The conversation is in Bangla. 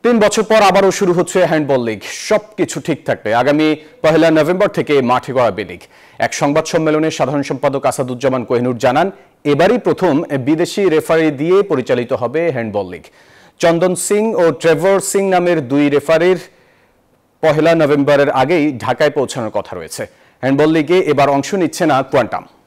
3 বছর পর আবারও শুরু হচ্ছে হ্যান্ডবল লিগ। সবকিছু ঠিক থাকবে আগামী 1 নভেম্বর থেকে মাঠে গড়াবে লিগ। এক সংবাদ সম্মেলনে সাধারণ সম্পাদক আসাদুজ্জামান কোহিনুর জানান, এবারই প্রথম বিদেশি রেফারি দিয়ে পরিচালিত হবে হ্যান্ডবল লিগ। চন্দন সিং ও ট্রেভর সিং নামের 2 রেফারির 1 নভেম্বরের আগেই ঢাকায় পৌঁছানোর কথা রয়েছে। হ্যান্ডবল লিগে এবার অংশ নিচ্ছে না কোয়ান্টাম।